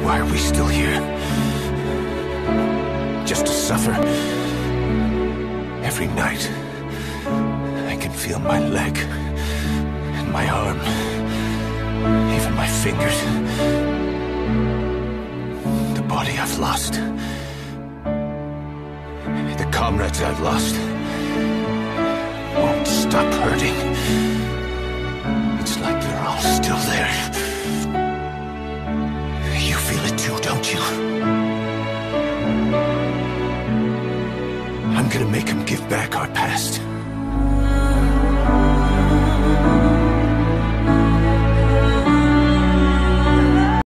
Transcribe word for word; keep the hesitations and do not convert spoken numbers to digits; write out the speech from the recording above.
Why are we still here? Just to suffer? Every night, I can feel my leg, and my arm, even my fingers. The body I've lost. The comrades I've lost won't stop hurting. It's like they're all still there. You feel it too, don't you? I'm gonna make them give back our past.